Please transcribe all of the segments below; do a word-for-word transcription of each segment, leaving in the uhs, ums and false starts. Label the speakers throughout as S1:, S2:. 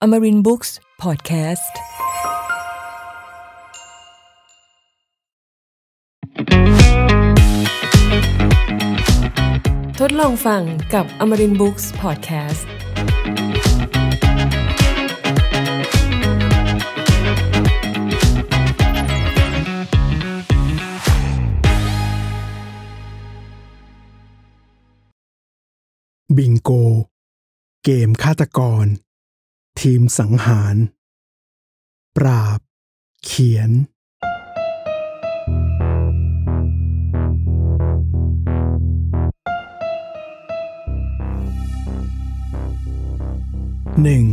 S1: Amarin Books Podcastทดลองฟังกับ Amarin Books Podcast
S2: บิงโกเกมฆาตกรทีมสังหารปราบเขียนหนึ่ง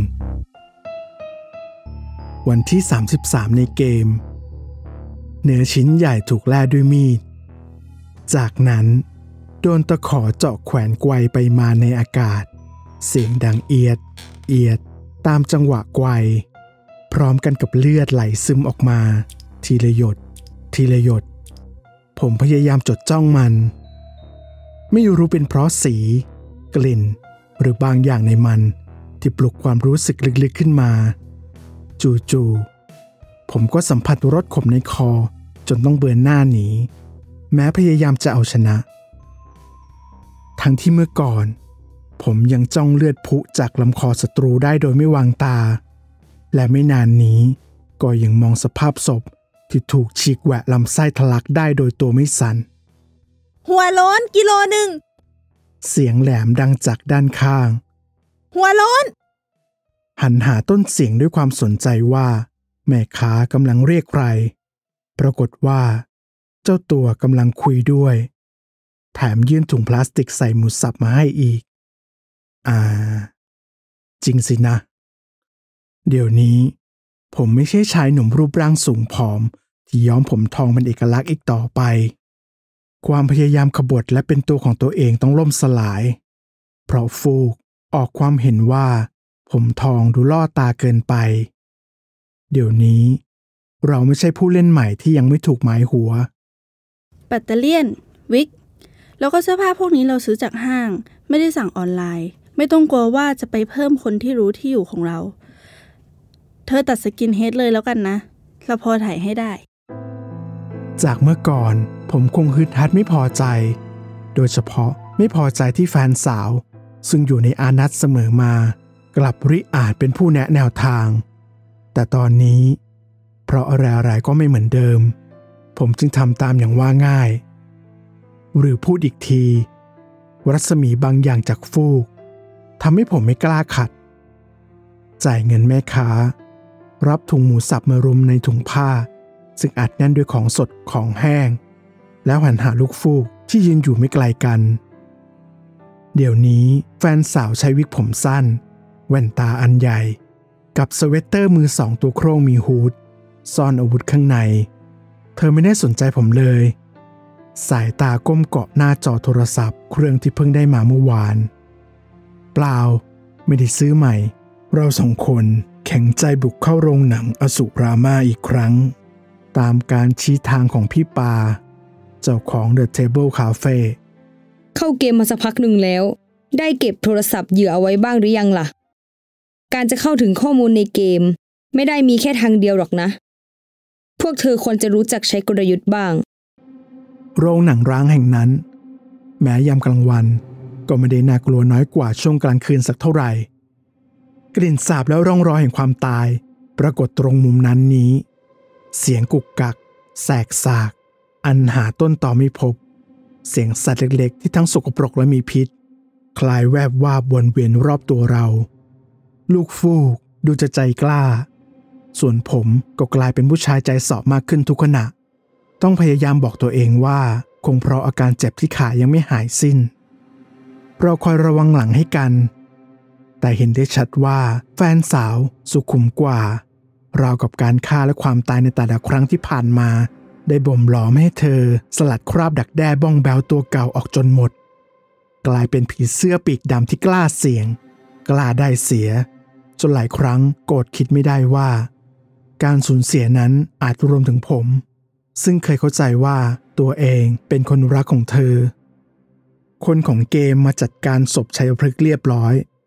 S2: วันที่สามสิบสามในเกมเนื้อชิ้นใหญ่ถูกแล่ด้วยมีดจากนั้นโดนตะขอเจาะแขวนไกวไปมาในอากาศเสียงดังเอียดเอียดตามจังหวะไกวพร้อมกันกับเลือดไหลซึมออกมาทีละหยดทีละหยดผมพยายามจดจ้องมันไม่รู้เป็นเพราะสีกลิ่นหรือบางอย่างในมันที่ปลุกความรู้สึกลึกๆขึ้นมาจู่ๆผมก็สัมผัสรสขมในคอจนต้องเบือนหน้าหนีแม้พยายามจะเอาชนะทั้งที่เมื่อก่อนผมยังจ้องเลือดพุจากลำคอศัตรูได้โดยไม่วางตาและไม่นานนี้ก็ยังมองสภาพศพที่ถูกฉีกแหวะลำไส้ทะลักได้โดยตัวไม่สั่น
S3: หัวโล้นกิโลหนึ่ง
S2: เสียงแหลมดังจากด้านข้าง
S3: หัวโล้น
S2: หันหาต้นเสียงด้วยความสนใจว่าแม่ค้ากำลังเรียกใครปรากฏว่าเจ้าตัวกำลังคุยด้วยแถมยื่นถุงพลาสติกใส่หมูสับมาให้อีกอ่าจริงสินะเดี๋ยวนี้ผมไม่ใช่ชายหนุ่มรูปร่างสูงผอมที่ย้อมผมทองเป็นเอกลักษณ์อีกต่อไปความพยายามขบถและเป็นตัวของตัวเองต้องล่มสลายเพราะฟูกออกความเห็นว่าผมทองดูล่อตาเกินไปเดี๋ยวนี้เราไม่ใช่ผู้เล่นใหม่ที่ยังไม่ถูกหมายหัว
S3: แบตเตอเลียนวิกแล้วก็เสื้อผ้าพวกนี้เราซื้อจากห้างไม่ได้สั่งออนไลน์ไม่ต้องกลัวว่าจะไปเพิ่มคนที่รู้ที่อยู่ของเราเธอตัดสกินเฮดเลยแล้วกันนะเราพอถ่ายให้ได้
S2: จากเมื่อก่อนผมคงฮึดฮัดไม่พอใจโดยเฉพาะไม่พอใจที่แฟนสาวซึ่งอยู่ในอานัตเสมอมากลับริอาจเป็นผู้แนะแนวทางแต่ตอนนี้เพราะอะไรๆก็ไม่เหมือนเดิมผมจึงทำตามอย่างว่าง่ายหรือพูดอีกทีรัศมีบางอย่างจากฟูกทำให้ผมไม่กล้าขัดจ่ายเงินแม่ค้ารับถุงหมูสับมารุมในถุงผ้าซึ่งอัดแน่นด้วยของสดของแห้งแล้วหันหาลูกฟูกที่ยืนอยู่ไม่ไกลกันเดี๋ยวนี้แฟนสาวใช้วิกผมสั้นแว่นตาอันใหญ่กับสเวตเตอร์มือสองตัวโครงมีฮูดซ่อนอาวุธข้างในเธอไม่ได้สนใจผมเลยสายตาก้มเกาะหน้าจอโทรศัพท์เครื่องที่เพิ่งได้มาเมื่อวานเปล่าไม่ได้ซื้อใหม่เราสองคนแข็งใจบุกเข้าโรงหนังอสุรามาอีกครั้งตามการชี้ทางของพี่ปาเจ้าของ The Table Cafe
S4: เข้าเกมมาสักพักหนึ่งแล้วได้เก็บโทรศัพท์เหยื่อเอาไว้บ้างหรือยังล่ะการจะเข้าถึงข้อมูลในเกมไม่ได้มีแค่ทางเดียวหรอกนะพวกเธอควรจะรู้จักใช้กลยุทธ์บ้าง
S2: โรงหนังร้างแห่งนั้นแม้ยามกลางวันก็ไม่ได้น่ากลัวน้อยกว่าช่วงกลางคืนสักเท่าไหร่กลิ่นสาบแล้วร่องรอยแห่งความตายปรากฏตรงมุมนั้นนี้เสียงกุกกักแสกสากอันหาต้นต่อไม่พบเสียงสัตว์เล็กๆที่ทั้งสกปรกและมีพิษคลายแวบวาบวนเวียนรอบตัวเราลูกฟูกดูจะใจกล้าส่วนผมก็กลายเป็นผู้ชายใจเสาะมากขึ้นทุกขณะต้องพยายามบอกตัวเองว่าคงเพราะอาการเจ็บที่ขายังไม่หายสิ้นเราคอยระวังหลังให้กันแต่เห็นได้ชัดว่าแฟนสาวสุขุมกว่าราวกับการฆ่าและความตายในแต่ละครั้งที่ผ่านมาได้บ่มหลอมให้เธอสลัดคราบดักแด้บ้องแบวตัวเก่าออกจนหมดกลายเป็นผีเสื้อปีกดำที่กล้าเสี่ยงกล้าได้เสียจนหลายครั้งโกรธคิดไม่ได้ว่าการสูญเสียนั้นอาจรวมถึงผมซึ่งเคยเข้าใจว่าตัวเองเป็นคนรักของเธอคนของเกมมาจัดการศพชัยพฤกษ์เรียบร้อย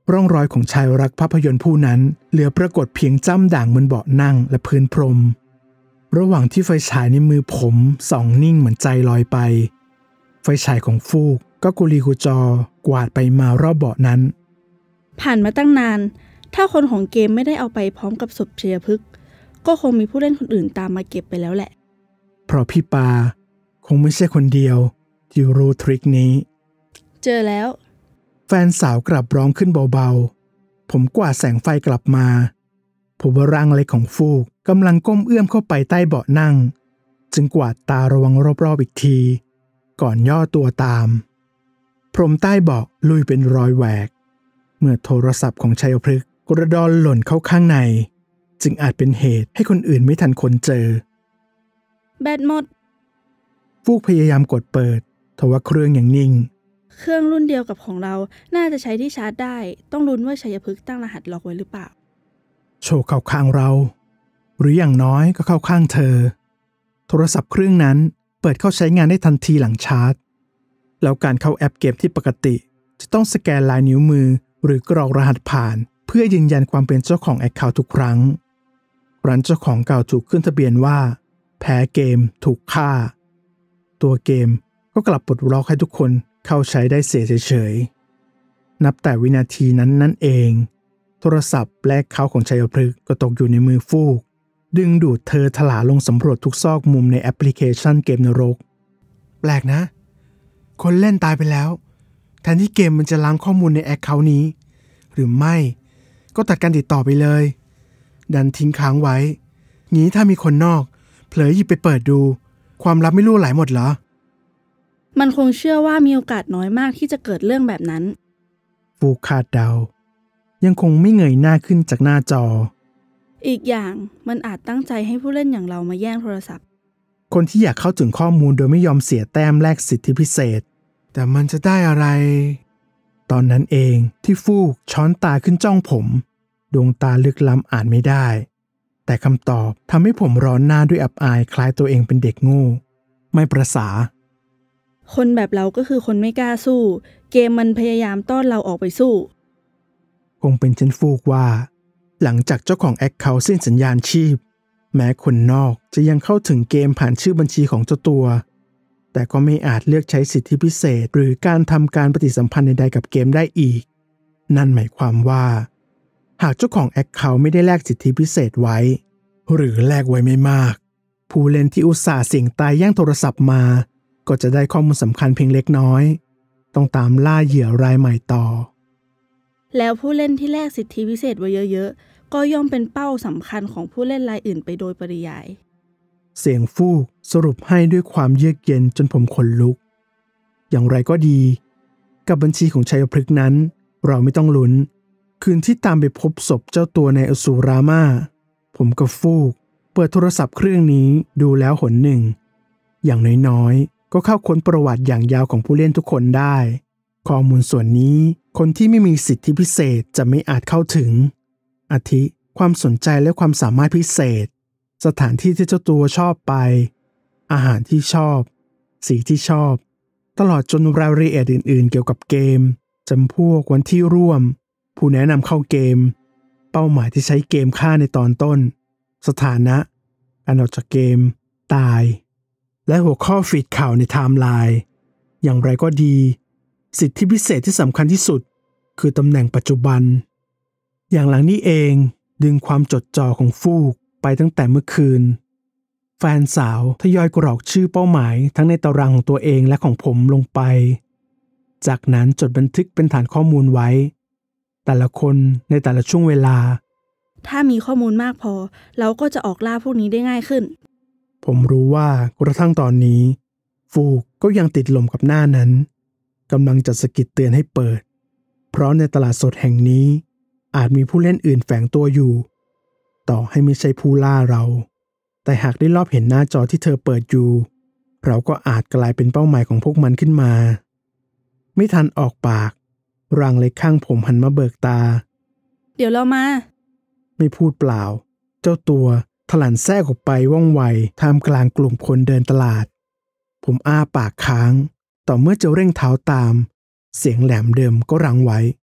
S2: ร่องรอยของชายรักภาพยนตร์ผู้นั้นเหลือปรากฏเพียงจ้ำด่างบนเบาะนั่งและพื้นพรมระหว่างที่ไฟฉายในมือผมส่องนิ่งเหมือนใจลอยไปไฟฉายของฟูกก็กุลีกุจอกวาดไปมารอบเบาะนั้น
S3: ผ่านมาตั้งนานถ้าคนของเกมไม่ได้เอาไปพร้อมกับศพชัยพฤกษ์ก็คงมีผู้เล่นคนอื่นตามมาเก็บไปแล้วแหละ
S2: เพราะพี่ปาคงไม่ใช่คนเดียวที่รู้ทริคนี้
S3: เจอแล้ว
S2: แฟนสาวกลับร้องขึ้นเบาๆผมกวาดแสงไฟกลับมาผมว่าร่างเล็กของฟูกกำลังก้มเอื้อมเข้าไปใต้เบาะนั่งจึงกวาดตาระวังรอบๆอีกทีก่อนย่อตัวตามพรมใต้เบาะลุยเป็นรอยแหวกเมื่อโทรศัพท์ของชัยพฤกษ์กระดอนหล่นเข้าข้างในจึงอาจเป็นเหตุให้คนอื่นไม่ทันคนเจอ
S3: แบตหมด
S2: ฟูกพยายามกดเปิดทว่าเครื่องยังนิ่ง
S3: เครื่องรุ่นเดียวกับของเราน่าจะใช้ที่ชาร์จได้ต้องลุ้นว่าชัยพฤกษ์ตั้งรหัสล็อกไว้หรือเปล่า
S2: โชว์เข้าข้างเราหรืออย่างน้อยก็เข้าข้างเธอโทรศัพท์เครื่องนั้นเปิดเข้าใช้งานได้ทันทีหลังชาร์จแล้วการเข้าแอปเกมที่ปกติจะต้องสแกนลายนิ้วมือหรือกรอกรหัสผ่านเพื่อยืนยันความเป็นเจ้าของแอคเคาท์ทุกครั้งร้านเจ้าของเก่าถูกขึ้นทะเบียนว่าแพ้เกมถูกฆ่าตัวเกมก็กลับปลดล็อกให้ทุกคนเข้าใช้ได้เสียเฉยๆนับแต่วินาทีนั้นนั่นเองโทรศัพท์และเขาของชัยพฤกษ์ก็ตกอยู่ในมือฟูกดึงดูดเธอถลาลงสำรวจทุกซอกมุมในแอปพลิเคชันเกมนรกแปลกนะคนเล่นตายไปแล้วแทนที่เกมมันจะล้างข้อมูลในแอคเคาท์นี้หรือไม่ก็ตัดการติดต่อไปเลยดันทิ้งค้างไว้งี้ถ้ามีคนนอกเผลอหยิบไปเปิดดูความลับไม่รั่วไหลหมดเหรอ
S3: มันคงเชื่อว่ามีโอกาสน้อยมากที่จะเกิดเรื่องแบบนั้น
S2: ฟูคาดเดายังคงไม่เงยหน้าขึ้นจากหน้าจอ
S3: อีกอย่างมันอาจตั้งใจให้ผู้เล่นอย่างเรามาแย่งโทรศัพท์
S2: คนที่อยากเข้าถึงข้อมูลโดยไม่ยอมเสียแต้มแลกสิทธิพิเศษแต่มันจะได้อะไรตอนนั้นเองที่ฟูกช้อนตาขึ้นจ้องผมดวงตาลึกล้ำอ่านไม่ได้แต่คำตอบทำให้ผมร้อนหน้าด้วยอับอายคล้ายตัวเองเป็นเด็กโง่ไม่ประสา
S3: คนแบบเราก็คือคนไม่กล้าสู้เกมมันพยายามต้อนเราออกไปสู้
S2: คงเป็นเช่นฟูกว่าหลังจากเจ้าของแอคเคาท์สิ้นสัญญาณชีพแม้คนนอกจะยังเข้าถึงเกมผ่านชื่อบัญชีของเจ้าตัวแต่ก็ไม่อาจเลือกใช้สิทธิพิเศษหรือการทำการปฏิสัมพันธ์ใดๆกับเกมได้อีกนั่นหมายความว่าหากเจ้าของแอคเคาท์ไม่ได้แลกสิทธิพิเศษไว้หรือแลกไว้ไม่มากผู้เล่นที่อุตส่าห์เสี่ยงตายแย่งโทรศัพท์มาก็จะได้ข้อมูลสำคัญเพียงเล็กน้อยต้องตามล่าเหยื่อรายใหม่ต่อ
S3: แล้วผู้เล่นที่แลกสิทธิพิเศษไว้เยอะๆก็ย่อมเป็นเป้าสำคัญของผู้เล่นรายอื่นไปโดยปริยาย
S2: เสียงฟูกสรุปให้ด้วยความเยือกเย็นจนผมขนลุกอย่างไรก็ดีกับบัญชีของชัยพฤกษ์นั้นเราไม่ต้องลุ้นคืนที่ตามไปพบศพเจ้าตัวในอสูรามาผมกับฟูกเปิดโทรศัพท์เครื่องนี้ดูแล้วหนหนึ่งอย่างน้อยๆก็เข้าค้นประวัติอย่างยาวของผู้เล่นทุกคนได้ข้อมูลส่วนนี้คนที่ไม่มีสิทธิพิเศษจะไม่อาจเข้าถึงอาทิความสนใจและความสามารถพิเศษสถานที่ที่เจ้าตัวชอบไปอาหารที่ชอบสีที่ชอบตลอดจนรายละเอียดอื่นๆเกี่ยวกับเกมจำพวกวันที่ร่วมผู้แนะนำเข้าเกมเป้าหมายที่ใช้เกมฆ่าในตอนต้นสถานะการออกจากเกมตายและหัวข้อฟีดข่าวในไทม์ไลน์อย่างไรก็ดีสิทธิพิเศษที่สำคัญที่สุดคือตำแหน่งปัจจุบันอย่างหลังนี้เองดึงความจดจ่อของฟูกไปตั้งแต่เมื่อคืนแฟนสาวทยอยกรอกชื่อเป้าหมายทั้งในตารางของตัวเองและของผมลงไปจากนั้นจดบันทึกเป็นฐานข้อมูลไว้แต่ละคนในแต่ละช่วงเวลา
S3: ถ้ามีข้อมูลมากพอเราก็จะออกล่าพวกนี้ได้ง่ายขึ้น
S2: ผมรู้ว่ากระทั่งตอนนี้ฟูกก็ยังติดลมกับหน้านั้นกำลังจะสะกิดเตือนให้เปิดเพราะในตลาดสดแห่งนี้อาจมีผู้เล่นอื่นแฝงตัวอยู่ต่อให้ไม่ใช่ผู้ล่าเราแต่หากได้ลอบเห็นหน้าจอที่เธอเปิดอยู่เราก็อาจกลายเป็นเป้าหมายของพวกมันขึ้นมาไม่ทันออกปากร่างเล็กข้างผมหันมาเบิกตา
S3: เดี๋ยวเรามา
S2: ไม่พูดเปล่าเจ้าตัวถลันแทรกออกไปว่องไวท่ามกลางกลุ่มคนเดินตลาดผมอ้าปากค้างต่อเมื่อจะเร่งเท้าตามเสียงแหลมเดิมก็รั้งไว้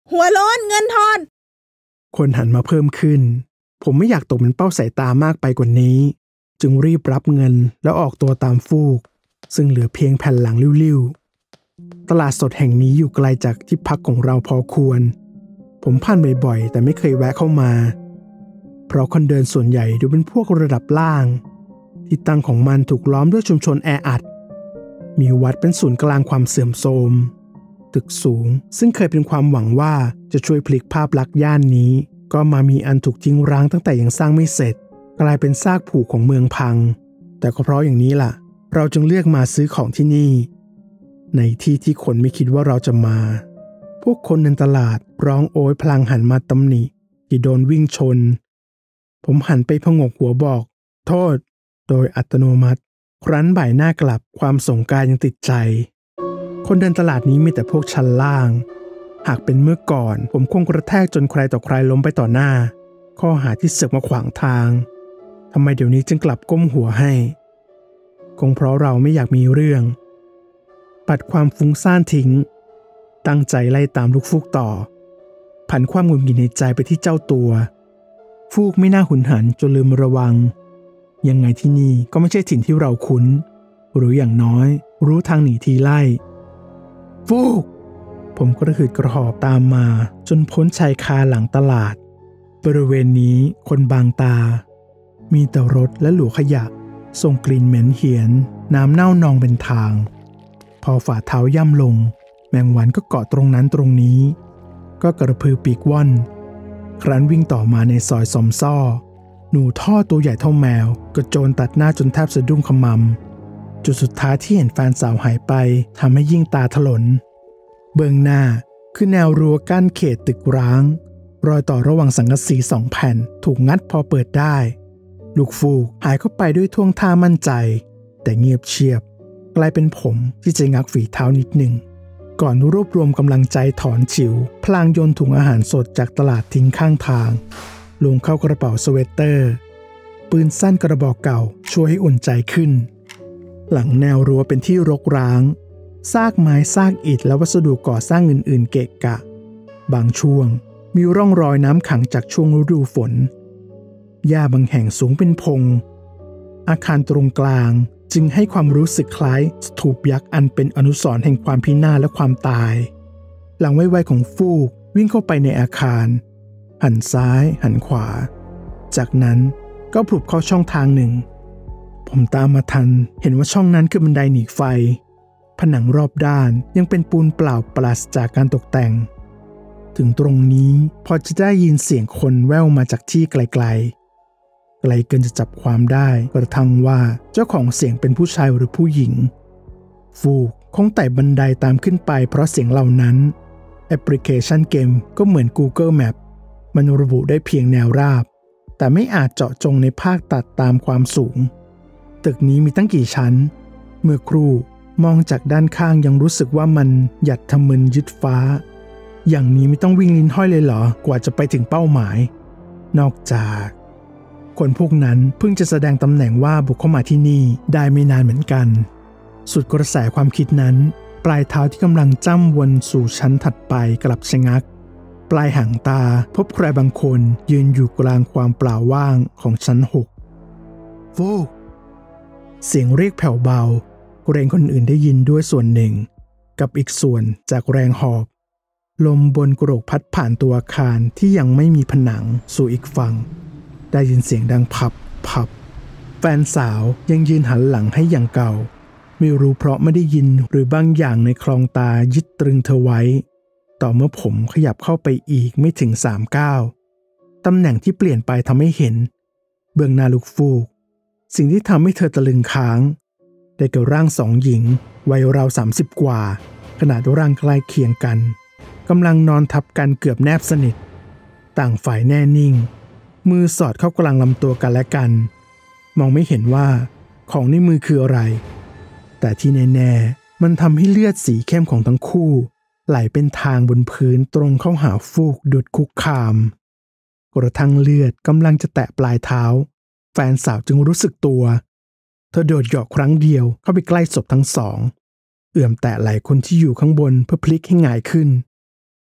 S5: หัวโล้นเงินทอน
S2: คนหันมาเพิ่มขึ้นผมไม่อยากตกเป็นเป้าสายตามากไปกว่านี้จึงรีบรับเงินแล้วออกตัวตามฟูกซึ่งเหลือเพียงแผ่นหลังลิ้วๆตลาดสดแห่งนี้อยู่ไกลจากที่พักของเราพอควรผมผ่านบ่อยๆแต่ไม่เคยแวะเข้ามาเพราะคนเดินส่วนใหญ่ดูเป็นพวกระดับล่างที่ตั้งของมันถูกล้อมด้วยชุมชนแออัดมีวัดเป็นศูนย์กลางความเสื่อมโทรมตึกสูงซึ่งเคยเป็นความหวังว่าจะช่วยพลิกภาพลักษณ์ย่านนี้ก็มามีอันถูกทิ้งร้างตั้งแต่ยังสร้างไม่เสร็จกลายเป็นซากผุของเมืองพังแต่ก็เพราะอย่างนี้ล่ะเราจึงเลือกมาซื้อของที่นี่ในที่ที่คนไม่คิดว่าเราจะมาพวกคนในตลาดร้องโอยพลางหันมาตำหนิที่โดนวิ่งชนผมหันไปพงกหัวบอกโทษโดยอัตโนมัติครั้นบ่ายหน้ากลับความสงกรานต์ยังติดใจคนเดินตลาดนี้มีแต่พวกชั้นล่างหากเป็นเมื่อก่อนผมคงกระแทกจนใครต่อใครล้มไปต่อหน้าข้อหาที่เสือกมาขวางทางทำไมเดี๋ยวนี้จึงกลับก้มหัวให้คงเพราะเราไม่อยากมีเรื่องปัดความฟุ้งซ่านทิ้งตั้งใจไล่ตามลูกฟูกต่อผันความหงุดหงิดในใจไปที่เจ้าตัวฟูกไม่น่าหุนหันจนลืมระวังยังไงที่นี่ก็ไม่ใช่ถิ่นที่เราคุ้นหรืออย่างน้อยรู้ทางหนีทีไล่ฟูกผมกระหืดกระหอบตามมาจนพ้นชายคาหลังตลาดบริเวณนี้คนบางตามีแต่รถและหลัวขยะส่งกลิ่นเหม็นเหียนน้ำเน่านองเป็นทางพอฝ่าเท้าย่ำลงแมงวันก็เกาะตรงนั้นตรงนี้ก็กระพือปีกว่อนครั้นวิ่งต่อมาในซอยซอมซ่อหนูท่อตัวใหญ่เท่าแมวกระโจนตัดหน้าจนแทบสะดุ้งขมำจุดสุดท้ายที่เห็นแฟนสาวหายไปทำให้ยิ่งตาถลนเบื้องหน้าคือแนวรั้วกั้นเขตตึกร้างรอยต่อระหว่างสังกะสีสองแผ่นถูกงัดพอเปิดได้ลูกฟูกหายเข้าไปด้วยท่วงท่ามั่นใจแต่เงียบเชียบกลายเป็นผมที่จะงักฝีเท้านิดหนึ่งก่อนรวบรวมกำลังใจถอนฉิวพลางโยนถุงอาหารสดจากตลาดทิ้งข้างทางลงเข้ากระเป๋าสเวตเตอร์ปืนสั้นกระบอกเก่าช่วยให้อุ่นใจขึ้นหลังแนวรั้วเป็นที่รกร้างซากไม้ซากอิฐและวัสดุก่อสร้างอื่นๆเกะกะบางช่วงมีร่องรอยน้ำขังจากช่วงฤดูฝนหญ้าบางแห่งสูงเป็นพงอาคารตรงกลางจึงให้ความรู้สึกคล้ายสถูปยักษ์อันเป็นอนุสรณ์แห่งความพินาศและความตายหลังไวๆของฟูกวิ่งเข้าไปในอาคารหันซ้ายหันขวาจากนั้นก็ผลุบเข้าช่องทางหนึ่งผมตามมาทันเห็นว่าช่องนั้นคือบันไดหนีไฟผนังรอบด้านยังเป็นปูนเปล่าปราศจากการตกแต่งถึงตรงนี้พอจะได้ยินเสียงคนแว่วมาจากที่ไกลๆไกลเกินจะจับความได้กระทั่งว่าเจ้าของเสียงเป็นผู้ชายหรือผู้หญิงฟูกคงไต่บันไดตามขึ้นไปเพราะเสียงเหล่านั้นแอปพลิเคชันเกมก็เหมือน Google Map มันระบุได้เพียงแนวราบแต่ไม่อาจเจาะจงในภาคตัดตามความสูงตึกนี้มีตั้งกี่ชั้นเมื่อครู่มองจากด้านข้างยังรู้สึกว่ามันหยัดทะมึนยึดฟ้าอย่างนี้ไม่ต้องวิ่งลิ้นห้อยเลยเหรอกว่าจะไปถึงเป้าหมายนอกจากคนพวกนั้นเพิ่งจะแสดงตำแหน่งว่าบุกเข้ามาที่นี่ได้ไม่นานเหมือนกันสุดกระแสความคิดนั้นปลายเท้าที่กำลังจ้ำวนสู่ชั้นถัดไปกลับชะงักปลายหางตาพบใครบางคนยืนอยู่กลางความเปล่าว่างของชั้นหกฟูกเสียงเรียกแผ่วเบาเกรงคนอื่นได้ยินด้วยส่วนหนึ่งกับอีกส่วนจากแรงหอบลมบนกระโหลกพัดผ่านตัวอาคารที่ยังไม่มีผนังสู่อีกฝั่งได้ยินเสียงดังพับพับแฟนสาวยังยืนหันหลังให้อย่างเก่าไม่รู้เพราะไม่ได้ยินหรือบางอย่างในคลองตายึดตรึงเธอไว้ต่อเมื่อผมขยับเข้าไปอีกไม่ถึงสามก้าวตำแหน่งที่เปลี่ยนไปทำให้เห็นเบื้องหน้าลูกฟูกสิ่งที่ทำให้เธอตะลึงค้างได้แก่ร่างสองหญิงวัยราวสามสิบกว่าขนาดร่างใกล้เคียงกันกำลังนอนทับกันเกือบแนบสนิทต่างฝ่ายแน่นิ่งมือสอดเข้ากลางลำตัวกันและกันมองไม่เห็นว่าของในมือคืออะไรแต่ที่แน่ๆมันทำให้เลือดสีเข้มของทั้งคู่ไหลเป็นทางบนพื้นตรงเข้าหาฟูกดุจคุกคามกระทั่งเลือดกำลังจะแตะปลายเท้าแฟนสาวจึงรู้สึกตัวเธอโดดเหยาะครั้งเดียวเข้าไปใกล้ศพทั้งสองเอื้อมแตะไหล่คนที่อยู่ข้างบนเพื่อพลิกให้หงายขึ้น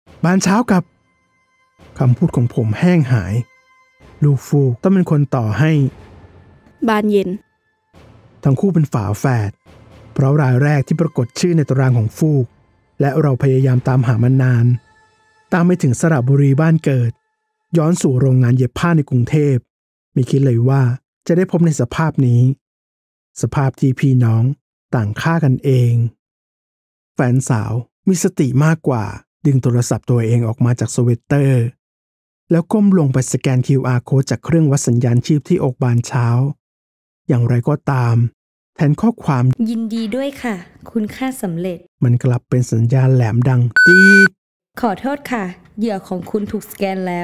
S2: บานเช้ากับคำพูดของผมแห้งหายลูกฟูกต้องเป็นคนต่อให้
S3: บานเย็น
S2: ทั้งคู่เป็นฝาแฝดเพราะรายแรกที่ปรากฏชื่อในตารางของฟูกและเราพยายามตามหามานานตามไปถึงสระบุรีบ้านเกิดย้อนสู่โรงงานเย็บผ้าในกรุงเทพไม่คิดเลยว่าจะได้พบในสภาพนี้สภาพที่พี่น้องต่างฆ่ากันเองแฟนสาวมีสติมากกว่าดึงโทรศัพท์ตัวเองออกมาจากสเวตเตอร์แล้วก้มลงไปสแกน คิว อาร์ Code จากเครื่องวัดสัญญาณชีพที่อกบานเช้าอย่างไรก็ตามแทนข้อความ
S4: ยินดีด้วยค่ะคุณค่าสำเร็จ
S2: มันกลับเป็นสัญญาณแหลมดังตีด
S4: ขอโทษค่ะเหยื่อของคุณถูกสแกนแล้ว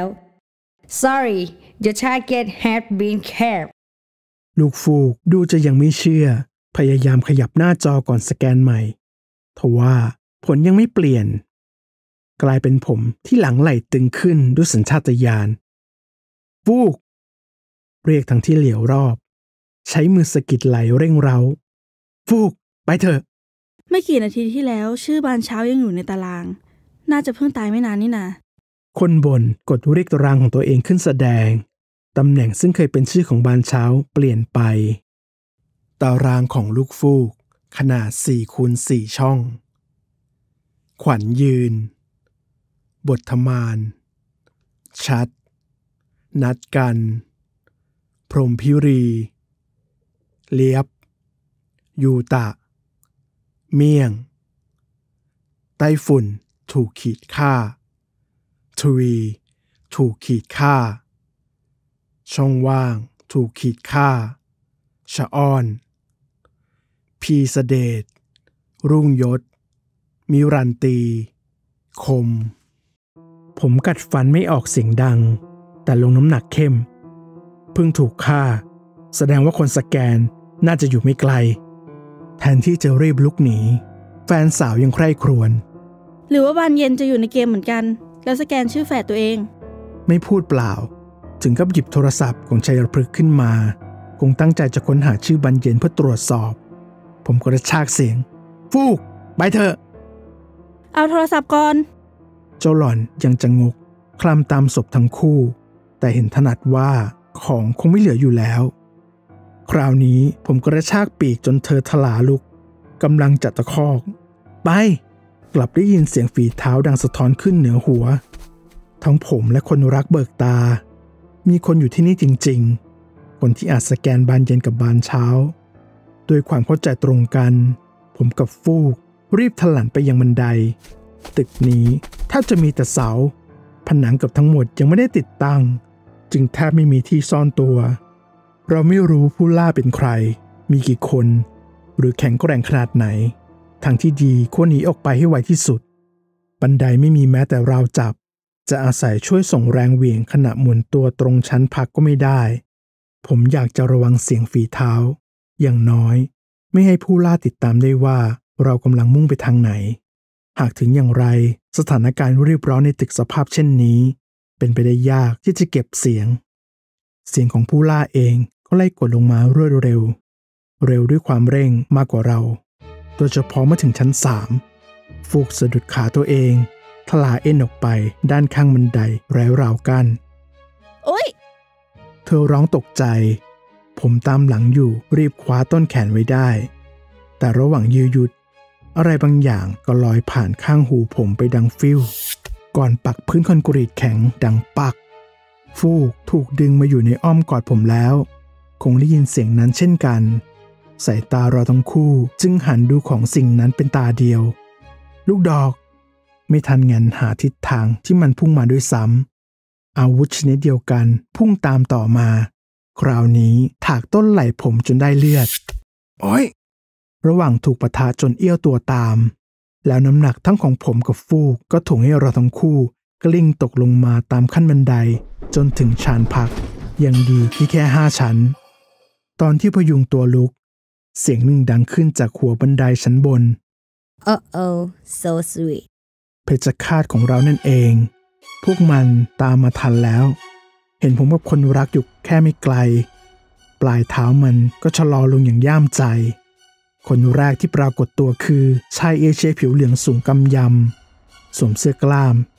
S4: sorry your target has been capped
S2: ลูกฟูกดูจะยังไม่เชื่อพยายามขยับหน้าจอก่อนสแกนใหม่ทว่าผลยังไม่เปลี่ยนกลายเป็นผมที่หลังไหล่ตึงขึ้นด้วยสัญชาตญาณฟูกเรียกทั้งที่เหลียวรอบใช้มือสะกิดไหลเร่งเร้าฟูกไปเถอะ
S3: ไม่กี่นาทีที่แล้วชื่อบานเช้ายังอยู่ในตารางน่าจะเพิ่งตายไม่นานนี่นา
S2: คนบนกดเรียกตารางของตัวเองขึ้นแสดงตำแหน่งซึ่งเคยเป็นชื่อของบานเช้าเปลี่ยนไปตารางของลูกฟูกขนาด สี่คูณสี่ ช่องขวัญยืนบทธมานชัดนัดกันพรหมพิรีเลียบยูตะเมี่ยงไต้ฝุ่นถูกขีดค่าทวีถูกขีดค่าช่องว่างถูกขีดค่าชะอ้อนพีเสเดชรุ่งยศมิรันตีคมผมกัดฟันไม่ออกเสียงดังแต่ลงน้ำหนักเข้มเพิ่งถูกฆ่าแสดงว่าคนสแกนน่าจะอยู่ไม่ไกลแทนที่จะรีบลุกหนีแฟนสาวยังใคร่ครวญ
S3: หรือว่าบานเย็นจะอยู่ในเกมเหมือนกันแล้วสแกนชื่อแฝดตัวเอง
S2: ไม่พูดเปล่าถึงกับหยิบโทรศัพท์ของชัยพฤกษ์ขึ้นมาคงตั้งใจจะค้นหาชื่อบานเย็นเพื่อตรวจสอบผมกระชากเสียงฟูกไปเถอะ
S3: เอาโทรศัพท์ก่อน
S2: เจ้าหล่อนยังจะงกคลำตามศพทั้งคู่แต่เห็นถนัดว่าของคงไม่เหลืออยู่แล้วคราวนี้ผมกระชากปีกจนเธอทลาลุกกำลังจะตะคอกไปกลับได้ยินเสียงฝีเท้าดังสะท้อนขึ้นเหนือหัวทั้งผมและคนรักเบิกตามีคนอยู่ที่นี่จริงๆคนที่อาจสแกนบานเย็นกับบานเช้าด้วยความเข้าใจตรงกันผมกับฟูกรีบถลันไปยังบันไดตึกนี้ถ้าจะมีแต่เสาผนังกับทั้งหมดยังไม่ได้ติดตั้งจึงแทบไม่มีที่ซ่อนตัวเราไม่รู้ผู้ล่าเป็นใครมีกี่คนหรือแข็งแกร่งขนาดไหนทางที่ดีควรหนีออกไปให้ไวที่สุดบันไดไม่มีแม้แต่ราวจับจะอาศัยช่วยส่งแรงเหวี่ยงขณะหมุนตัวตรงชั้นพักก็ไม่ได้ผมอยากจะระวังเสียงฝีเท้าอย่างน้อยไม่ให้ผู้ล่าติดตามได้ว่าเรากำลังมุ่งไปทางไหนหากถึงอย่างไรสถานการณ์รีบร้อนในตึกสภาพเช่นนี้เป็นไปได้ยากที่จะเก็บเสียงเสียงของผู้ล่าเองก็ไล่กดลงมารวดเร็วเร็วด้วยความเร่งมากกว่าเราโดยเฉพาะเมื่อถึงชั้นสามฟูกสะดุดขาตัวเองทลาเอ็นออกไปด้านข้างบันไดไร้ราวกั้น
S3: โอ๊ย
S2: เธอร้องตกใจผมตามหลังอยู่รีบคว้าต้นแขนไว้ได้แต่ระหว่างยื้อยุดอะไรบางอย่างก็ลอยผ่านข้างหูผมไปดังฟิวก่อนปักพื้นคอนกรีตแข็งดังปักฟูกถูกดึงมาอยู่ในอ้อมกอดผมแล้วคงได้ยินเสียงนั้นเช่นกันสายตาเราทั้งคู่จึงหันดูของสิ่งนั้นเป็นตาเดียวลูกดอกไม่ทันงันหาทิศทางที่มันพุ่งมาด้วยซ้ำอาวุธชนิดเดียวกันพุ่งตามต่อมาคราวนี้ถากต้นไหล่ผมจนได้เลือดโอ๊ยระหว่างถูกปะทะจนเอี้ยวตัวตามแล้วน้ำหนักทั้งของผมกับฟูกก็ถ่วงให้เราทั้งคู่กลิ้งตกลงมาตามขั้นบันไดจนถึงชานพักยังดีที่แค่ห้าชั้นตอนที่พยุงตัวลุกเสียงหนึ่งดังขึ้นจากหัวบันไดชั้นบน
S4: Oh oh so sweet
S2: เพชฌฆาตของเรานั่นเองพวกมันตามมาทันแล้วเห็นผมกับคนรักอยู่แค่ไม่ไกลปลายเท้ามันก็ชะลอลงอย่างย่ามใจคนแรกที่ปรากฏตัวคือชายเอเชียผิวเหลืองสูงกำยำสวมเสื้อกล้าม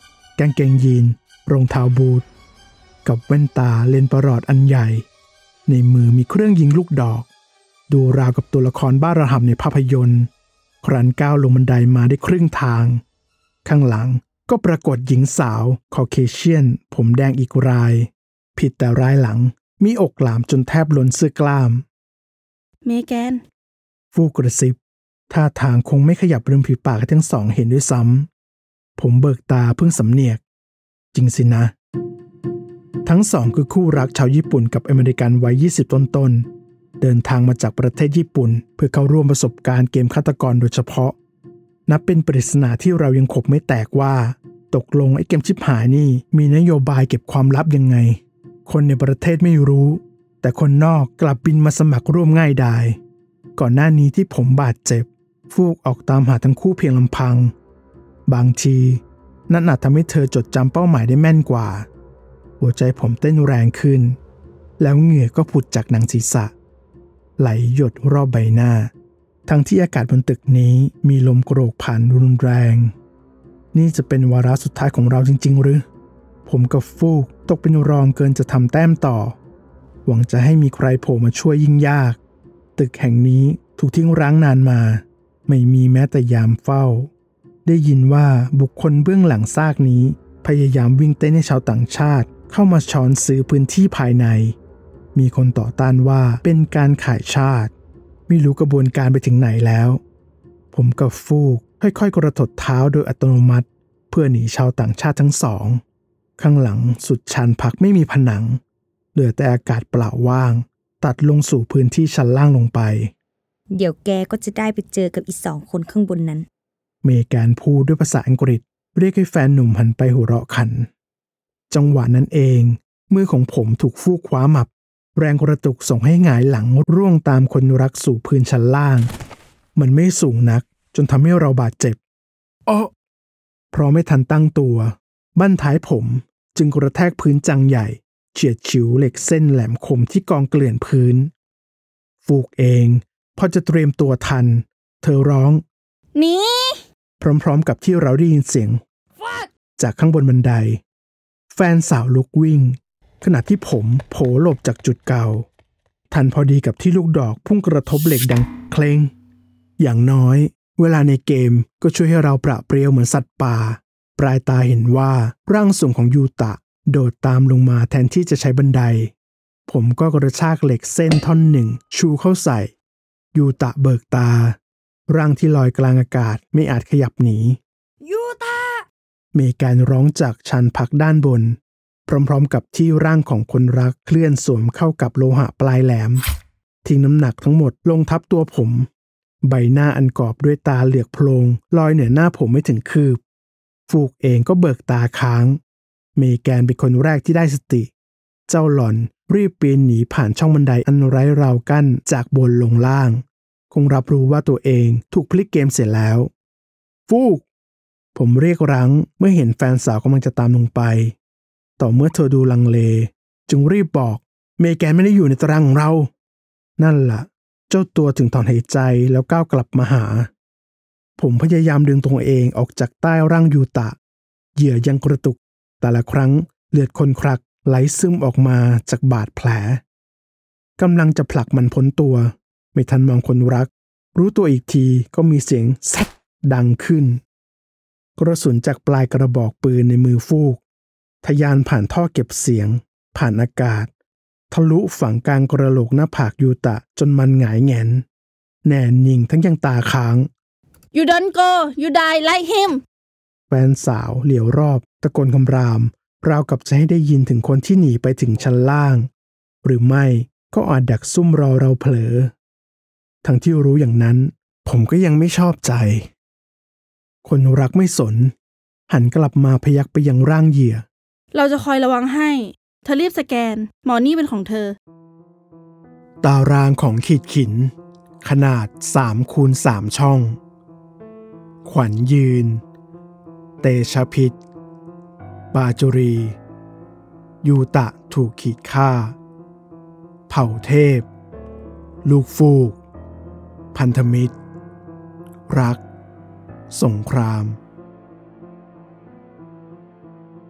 S2: กางเกงยีนรองเท้าบูทกับแว่นตาเลนส์ประหลอดอันใหญ่ในมือมีเครื่องยิงลูกดอกดูราวกับตัวละครบ้าระห่ำในภาพยนตร์ครั้นก้าวลงบันไดมาได้ครึ่งทางข้างหลังก็ปรากฏหญิงสาวคอเคเชียนผมแดงอีกรายผิดแต่รายหลังมีอกหลามจนแทบล้นเสื้อกล้าม
S3: เมแกน
S2: ฟูกระซิบท่าทางคงไม่ขยับริมฝีปากให้ทั้งสองเห็นด้วยซ้ำผมเบิกตาเพิ่งสำเนียกจริงสินะทั้งสองคือคู่รักชาวญี่ปุ่นกับอเมริกันวัยยี่สิบต้นๆเดินทางมาจากประเทศญี่ปุ่นเพื่อเข้าร่วมประสบการณ์เกมฆาตกรโดยเฉพาะนับเป็นปริศนาที่เรายังขบไม่แตกว่าตกลงไอ้เกมชิบหายนี่มีนโยบายเก็บความลับยังไงคนในประเทศไม่รู้แต่คนนอกกลับบินมาสมัครร่วมง่ายดายก่อนหน้านี้ที่ผมบาดเจ็บฟูกออกตามหาทั้งคู่เพียงลำพังบางทีนั่นอาจทำให้เธอจดจำเป้าหมายได้แม่นกว่าหัวใจผมเต้นแรงขึ้นแล้วเหงื่อก็ผุดจากหนังศีรษะไหลหยดรอบใบหน้าทั้งที่อากาศบนตึกนี้มีลมโกรกผ่านรุนแรงนี่จะเป็นวาระสุดท้ายของเราจริงๆหรือผมกับฟูกตกเป็นรองเกินจะทำแต้มต่อหวังจะให้มีใครโผล่มาช่วยยิ่งยากตึกแห่งนี้ถูกทิ้งร้างนานมาไม่มีแม้แต่ยามเฝ้าได้ยินว่าบุคคลเบื้องหลังซากนี้พยายามวิ่งเต้นให้ชาวต่างชาติเข้ามาช้อนซื้อพื้นที่ภายในมีคนต่อต้านว่าเป็นการขายชาติไม่รู้กระบวนการไปถึงไหนแล้วผมกับฟูกค่อยๆกระถดเท้าโดยอัตโนมัติเพื่อหนีชาวต่างชาติทั้งสองข้างหลังสุดชันพักไม่มีผนังเหลือแต่อากาศเปล่าว่างตัดลงสู่พื้นที่ชั้นล่างลงไป
S4: เดี๋ยวแกก็จะได้ไปเจอกับอีกสองคนข้างบนนั้น
S2: เมแกนพูดด้วยภาษาอังกฤษเรียกให้แฟนหนุ่มหันไปหัวเราะขันจังหวะนั้นเองมือของผมถูกฟูกคว้าหมับแรงกระตุกส่งให้หงายหลังร่วงตามคนรักสู่พื้นชั้นล่างมันไม่สูงนักจนทำให้เราบาดเจ็บอ้อเพราะไม่ทันตั้งตัวบั้นท้ายผมจึงกระแทกพื้นจังใหญ่เฉียดฉิวเหล็กเส้นแหลมคมที่กองเกลื่อนพื้นฟูกเองพอจะเตรียมตัวทันเธอร้อง
S3: หนี
S2: พร้อมๆกับที่เราได้ยินเสียงจากข้างบนบันไดแฟนสาวลุกวิ่งขณะที่ผมโผล่หลบจากจุดเก่าทันพอดีกับที่ลูกดอกพุ่งกระทบเหล็กดังเคล้งอย่างน้อยเวลาในเกมก็ช่วยให้เราปราบเปรียวเหมือนสัตว์ป่าปลายตาเห็นว่าร่างทรงของยูตะโดดตามลงมาแทนที่จะใช้บันไดผมก็กระชากเหล็กเส้นท่อนหนึ่งชูเข้าใส่ยูตะเบิกตาร่างที่ลอยกลางอากาศไม่อาจขยับหนี
S3: ยูตะ
S2: เมแกนร้องจากชันพักด้านบนพร้อมๆกับที่ร่างของคนรักเคลื่อนสวมเข้ากับโลหะปลายแหลมทิ้งน้ำหนักทั้งหมดลงทับตัวผมใบหน้าอันกอบด้วยตาเหลือกโพลงลอยเหนือหน้าผมไม่ถึงคืบฟูกเองก็เบิกตาค้างเมแกนเป็นคนแรกที่ได้สติเจ้าหล่อนรีบปีนหนีผ่านช่องบันไดอันไร้ราวกั้นจากบนลงล่างคงรับรู้ว่าตัวเองถูกพลิกเกมเสร็จแล้วฟูกผมเรียกรั้งเมื่อเห็นแฟนสาวกำลังจะตามลงไปต่อเมื่อเธอดูลังเลจึงรีบบอกเมแกนไม่ได้อยู่ในตารางของเรานั่นล่ะเจ้าตัวถึงถอนหายใจแล้วก้าวกลับมาหาผมพยายามดึงตัวเองออกจากใต้ร่างยูตะเหยื่อยังกระตุกแต่ละครั้งเลือดคนครักไหลซึมออกมาจากบาดแผลกำลังจะผลักมันพ้นตัวไม่ทันมองคนรักรู้ตัวอีกทีก็มีเสียงแซดดังขึ้นกระสุนจากปลายกระบอกปืนในมือฟูกทะยานผ่านท่อเก็บเสียงผ่านอากาศทะลุฝังกลางกระโหลกหน้าผากยูตะจนมันหงายแงนแน่นิ่งทั้งยังตาค้าง
S3: You don't go you die like him
S2: แฟนสาวเหลียวรอบตะโกนคำรามราวกับจะให้ได้ยินถึงคนที่หนีไปถึงชั้นล่างหรือไม่ก็อาจดักซุ่มรอเราเผลอทั้งที่รู้อย่างนั้นผมก็ยังไม่ชอบใจคนรักไม่สนหันกลับมาพยักไปยังร่างเหยื่อ
S3: เราจะคอยระวังให้เธอรีบสแกนหมอนี่เป็นของเธอ
S2: ตารางของขีดขินขนาดสามคูณสามช่องขวัญยืนเตชะพิษบาจุรียูตะถูกขีดฆ่าเผ่าเทพลูกฟูกพันธมิตรรักสงคราม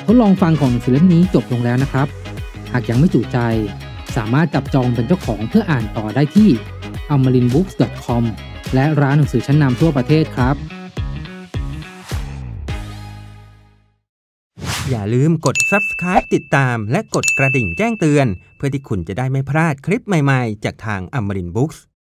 S5: ทดลองฟังของหนังสือเล่มนี้จบลงแล้วนะครับหากยังไม่จุใจสามารถจับจองเป็นเจ้าของเพื่ออ่านต่อได้ที่ อมรินทร์บุ๊กส์ ดอท คอม และร้านหนังสือชั้นนำทั่วประเทศครับ
S6: อย่าลืมกด ซับสไครบ์ ติดตามและกดกระดิ่งแจ้งเตือนเพื่อที่คุณจะได้ไม่พลาดคลิปใหม่ๆจากทาง Amarin Books